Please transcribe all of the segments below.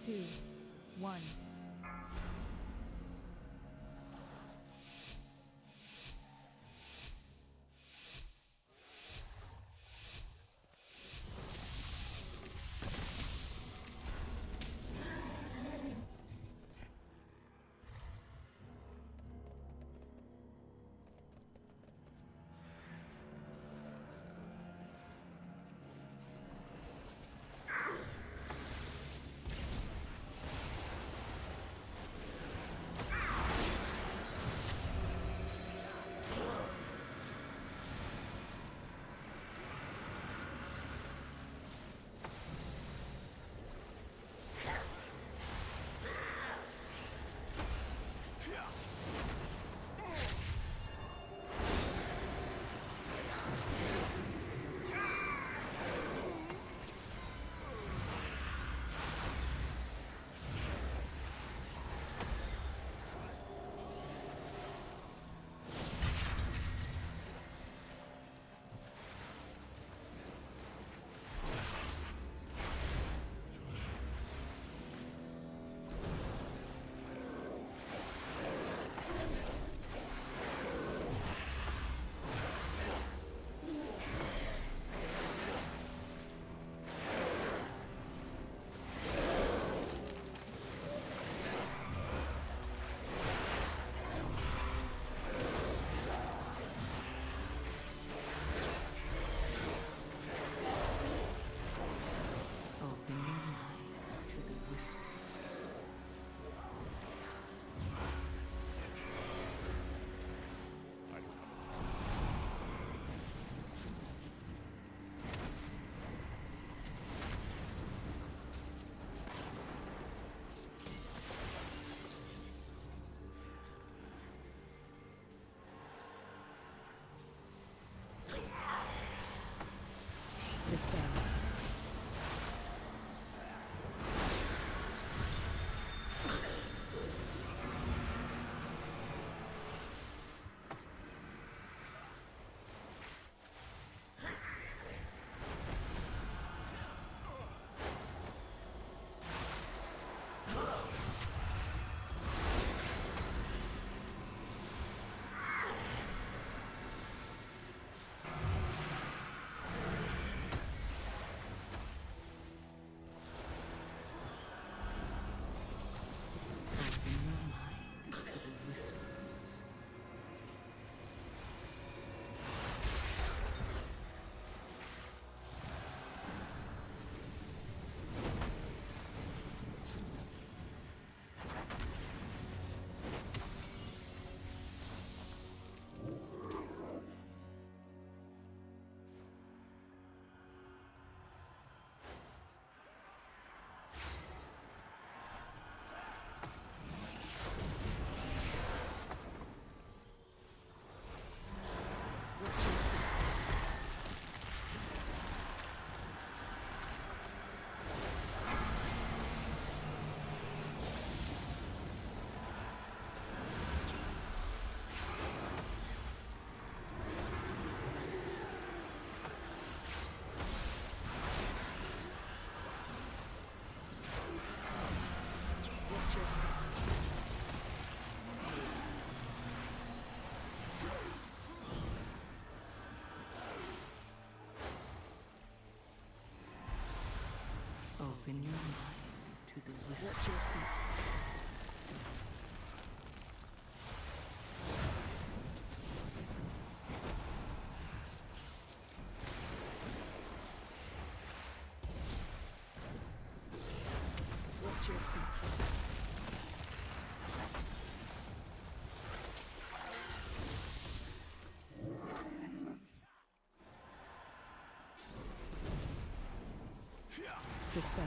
2, 1. Dispel. Open your mind to the whispers. Watch your feet. Dispel.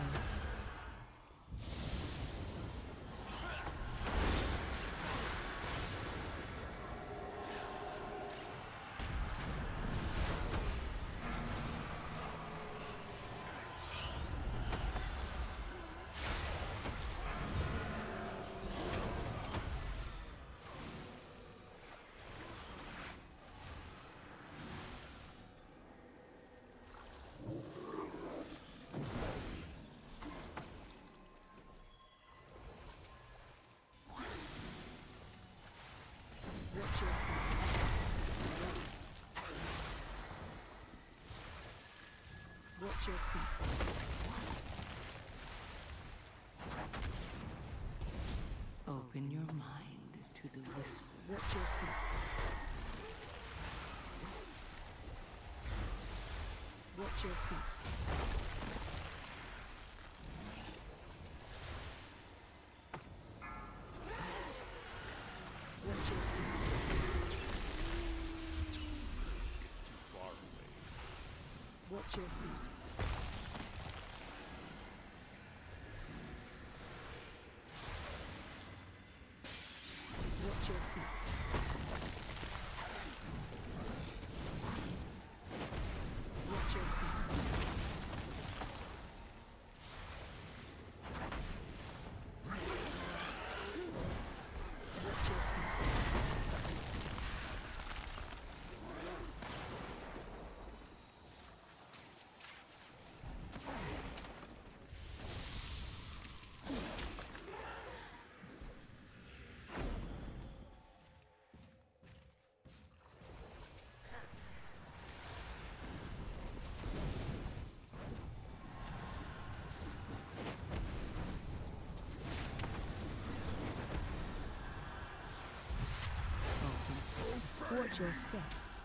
Watch your feet. Open your mind to the whisper. Watch your feet. Watch your feet. Watch your feet. Watch your feet. Watch your feet. Watch your feet. Watch your feet. Watch your step.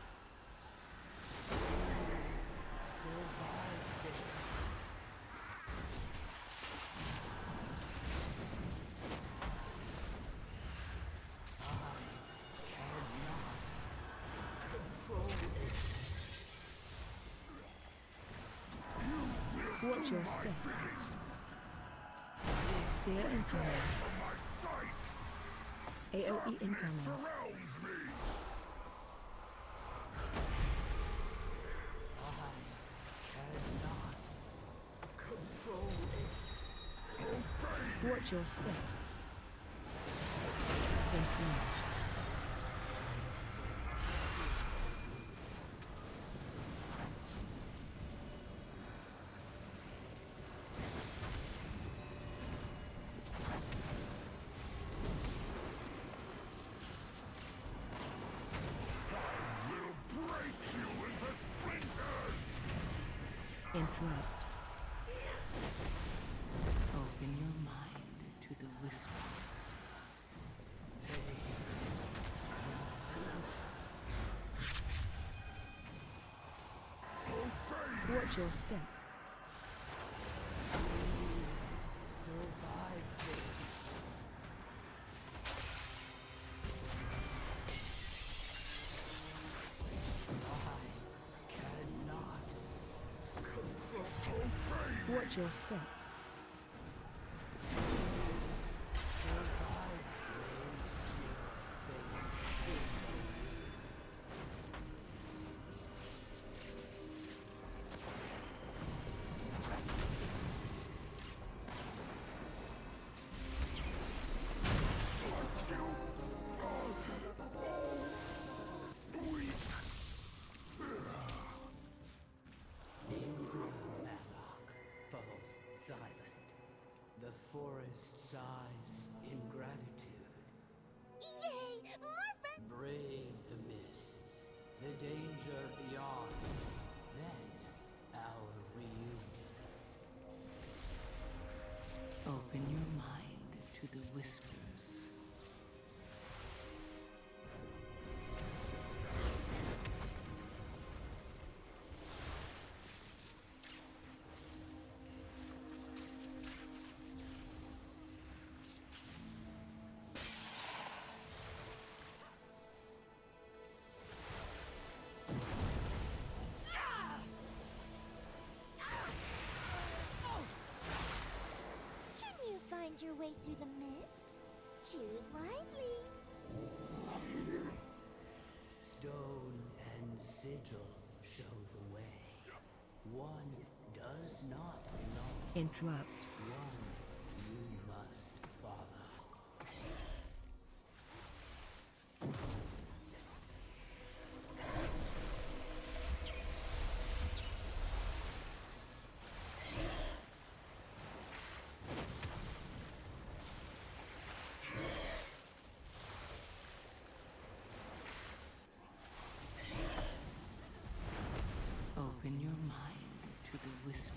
Watch your step. Fear incoming. AOE incoming. Watch your step. Confirmed. Interrupt. Open your mind to the whispers. Watch your step. Survive this. I cannot control. Watch your step. Silent. The forest sighs in gratitude. Yay! Morphin! Brave the mists, the danger beyond. Then our reunion. Open your mind to the whispers. Find your way through the mist. Choose wisely. Stone and sigil show the way. One does not belong. Interrupt. One you must follow. Open your mind to the whisper.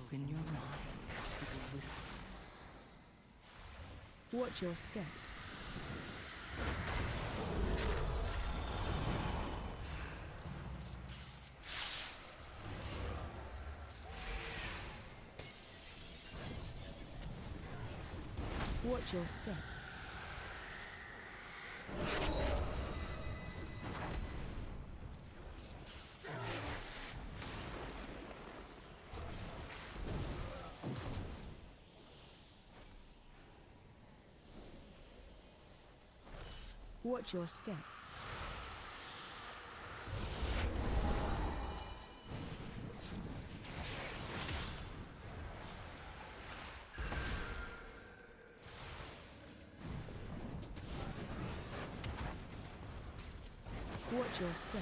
Open your mind to the whispers. Watch your step. Watch your step. Watch your step. Watch your step.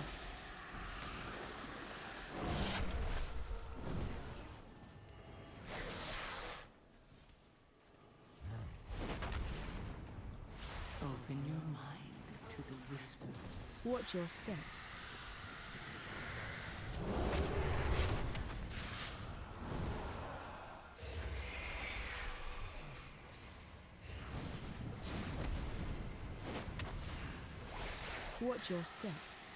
Open your mind to the whispers. Watch your step. Watch your step.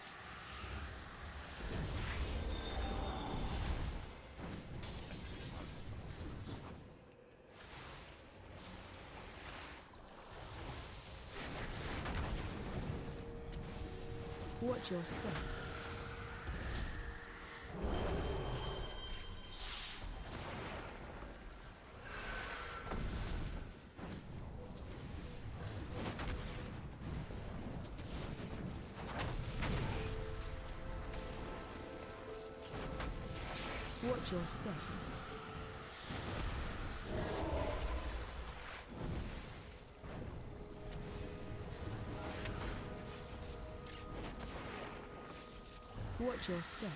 Watch your step. Watch your step. Watch your step.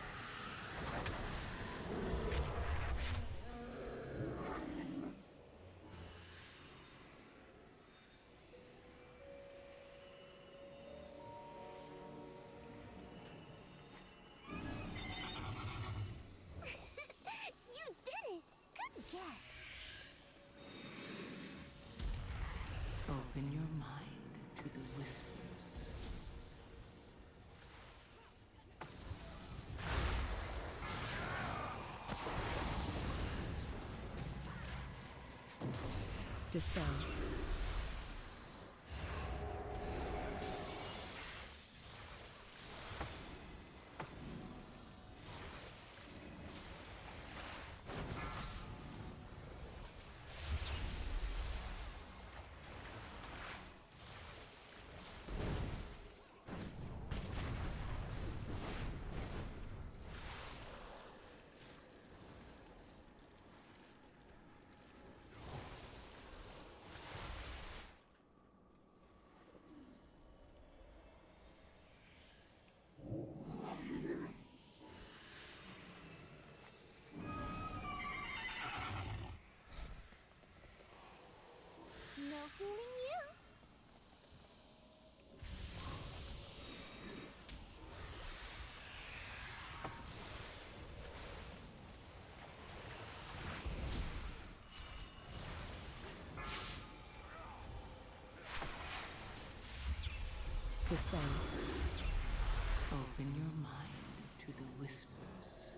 You did it! Good guess. Open your mind to the whispers. Dispel. No fooling you. Dispel. Open your mind to the whispers.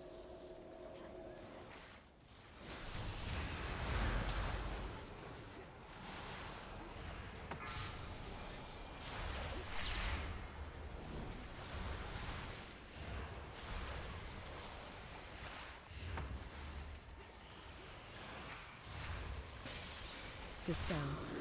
Dispel.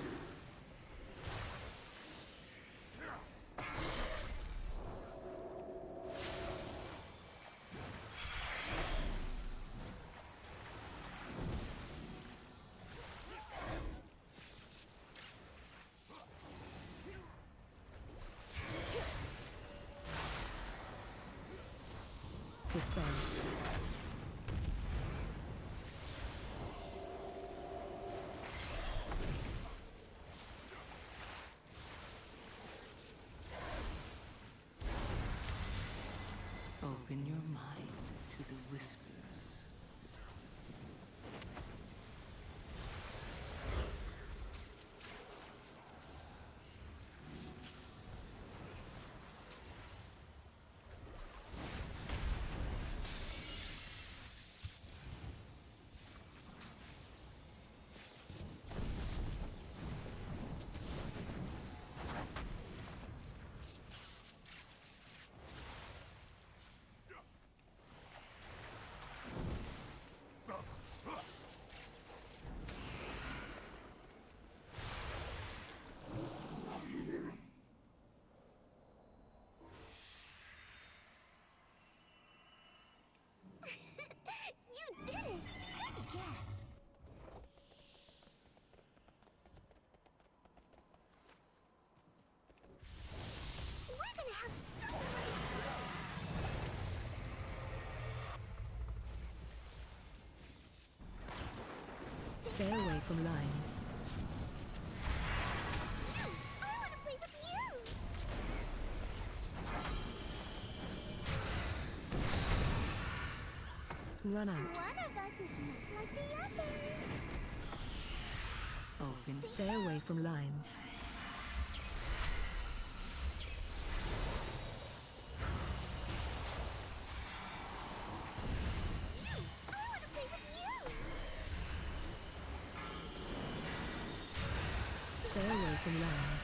Dispel. Open your mind to the whispers. Stay away from lines. I want to play with you! Run out. One of us is not like the others. Open. Stay away from lines. I want to play with you! Stay away from lines.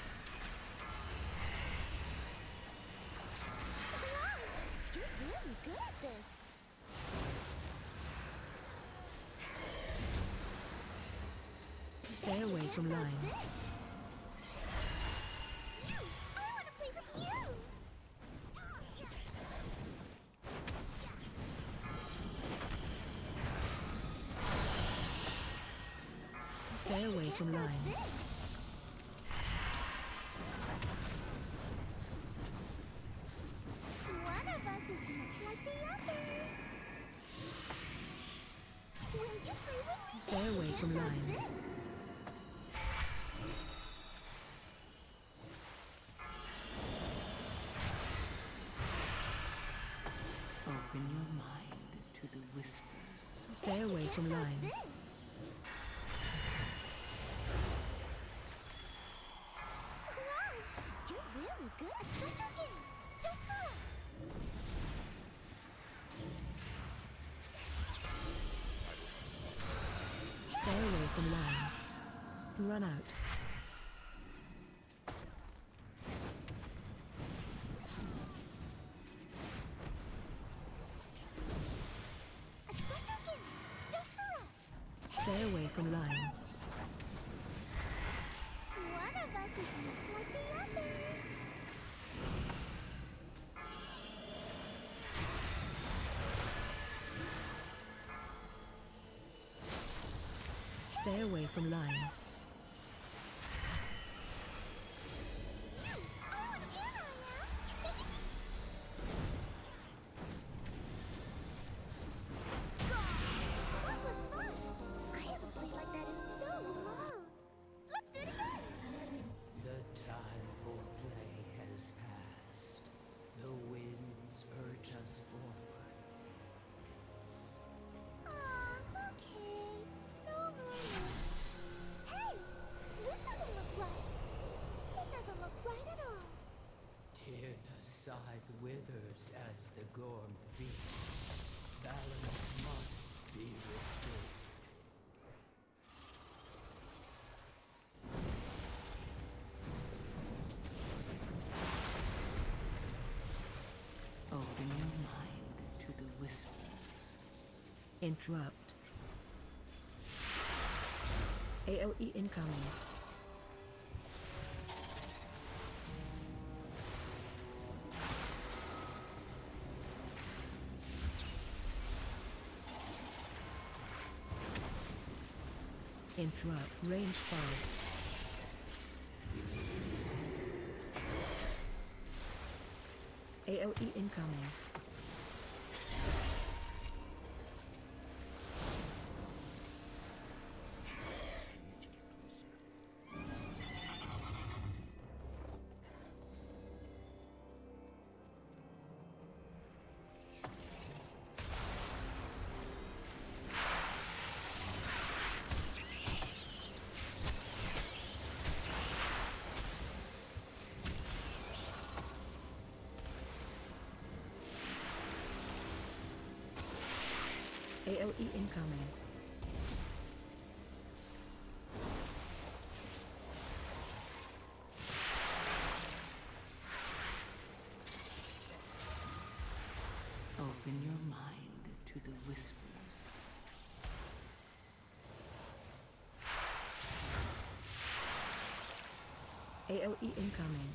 Wow, you're really good at this. Stay away from lines. I want to play with you! Stay away from lines. One of us is not like the others. Will you play with me? Stay away from lines. Open your mind to the whispers. Stay away from lines. Wow, you're really good at special game. Just for us. Stay away from lines. Run out. A special game. Just for us. Stay away from lines. One of us is not like the others. Stay away from lines. That was fun! I haven't played like that in so long. Let's do it again! The time for play has passed. The winds urge us forward. Aw, okay. No more. Hey! This doesn't look right. It doesn't look right at all. Tirna's scythe withers as the gorm feasts. Balance must be restored. Open your mind to the whispers. Interrupt. AOE incoming. Interrupt. Range 5. AOE incoming. AOE incoming. Open your mind to the whispers. AOE incoming.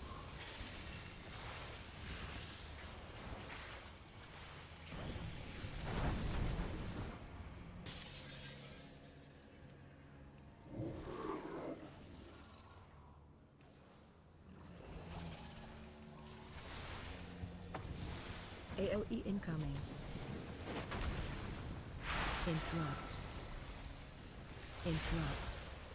AOE incoming. Interrupt. Interrupt.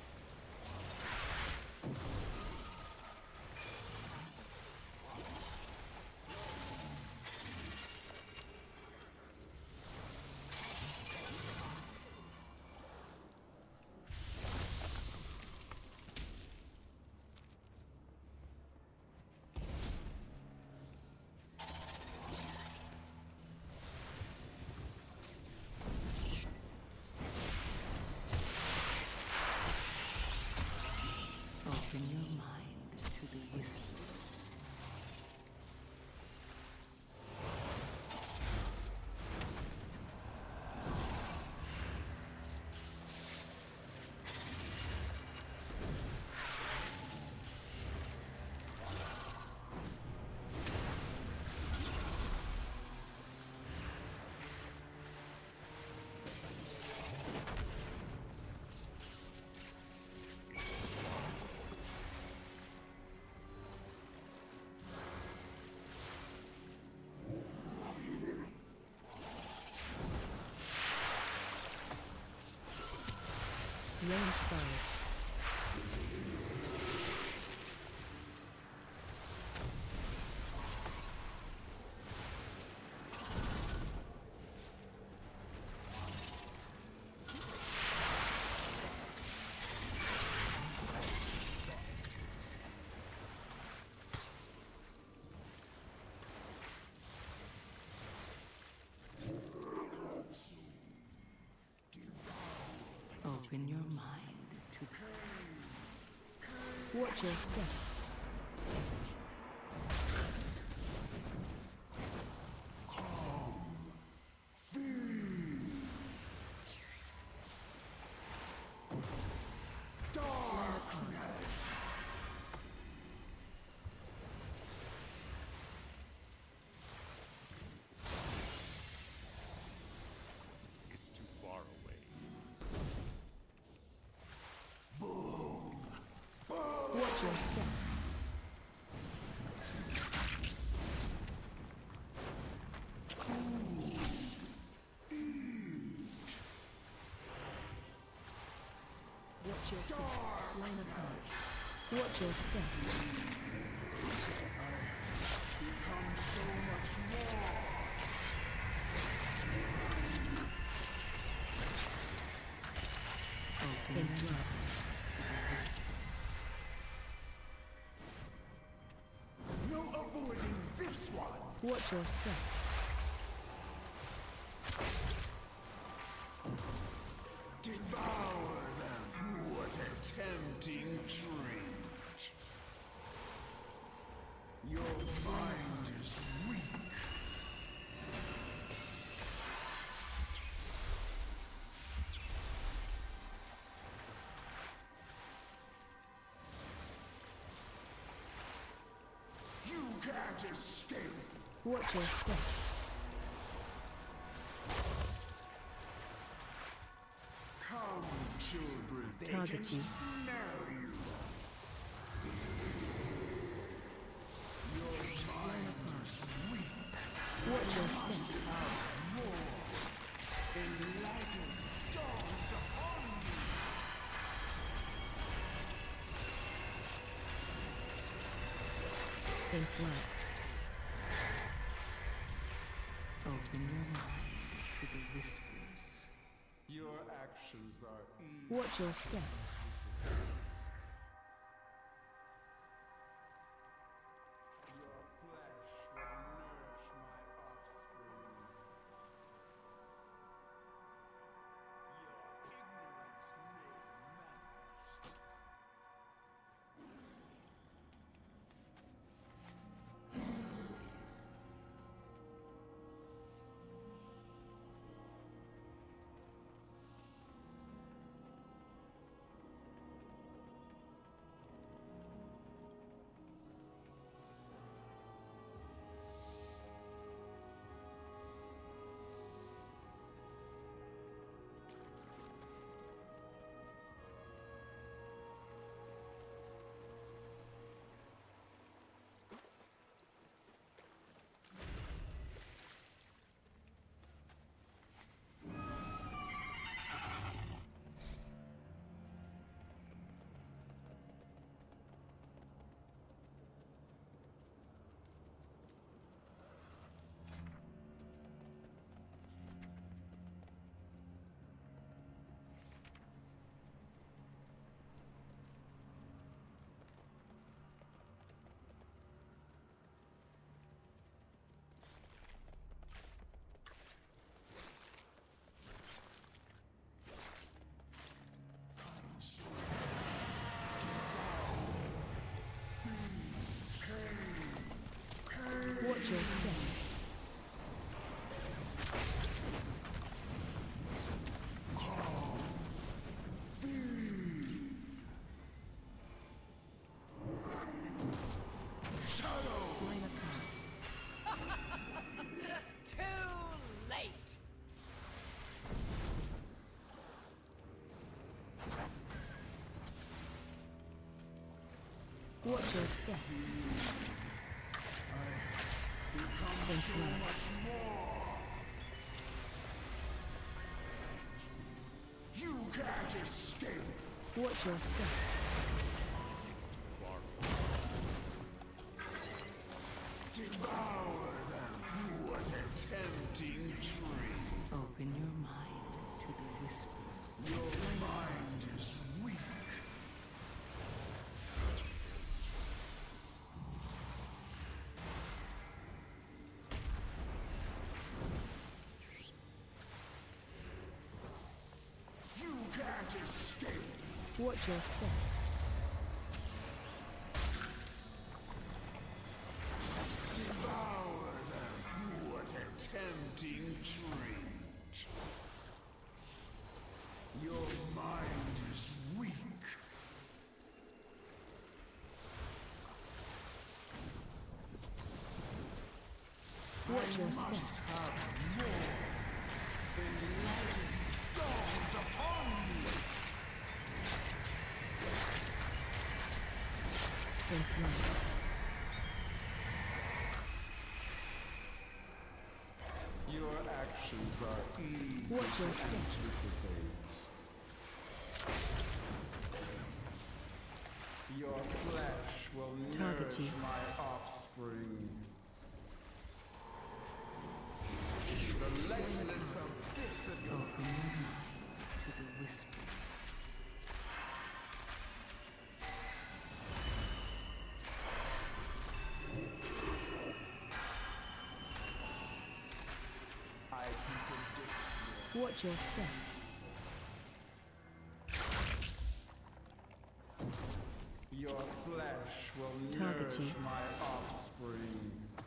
Open your mind to the whispers. Range 5. Open your mind to Watch your step. It's too far away. Watch your step. Watch your step. Line of sight. Watch your step. Become so much more. open Interrupt. your mind to the whispers. No avoiding this one. Watch your step. Devour them. What a tempting treat. Your mind is weak. You can't escape. Watch your step. Come, children. They Target can you. smell you. Your mind is weak. Watch your step. More. Enlightened dawns upon you. In flight. Open your mind to the whispers. Your actions are evil. Watch your step. Your flesh will nourish my offspring. Your ignorance made manifest. Watch your step. Think well. You can't escape. Watch your step. Devour them. What a tempting tree. Open your mind to the whispers. Your mind is weak. You can't escape. Watch your step. Devour them. What a tempting treat. Your mind is weak. Watch your Must step. have more. Enlightened dawns upon me. Think well. Your actions are easy Watch your to step. anticipate. Your flesh will Target nourish you. my offspring. The lightness of this of your Open your mind to the whispers. I can predict Watch your step. your flesh will Target nourish you. my offspring.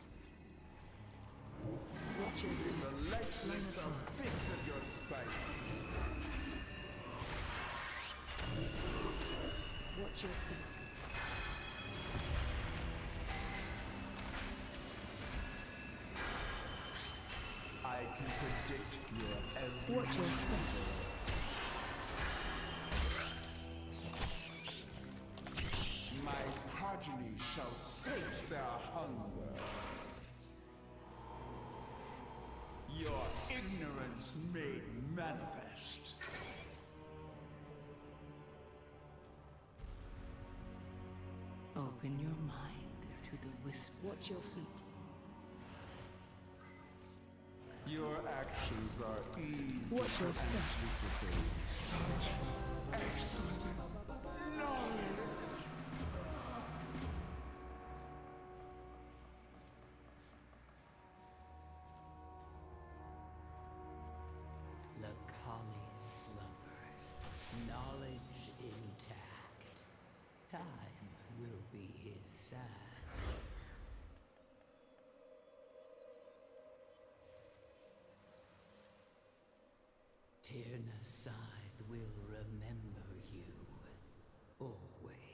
Watch your In the lightness of this of your sight. Watch your feet. I can predict your every Watch your step. My progeny shall sate their hunger. Your ignorance made manifest. Open your mind to the whispers. Watch your feet. Your actions are easy Watch to your step. anticipate. Such exquisite knowledge. Lakali slumbers, knowledge intact. Time will be his side. Tirna side will remember you always.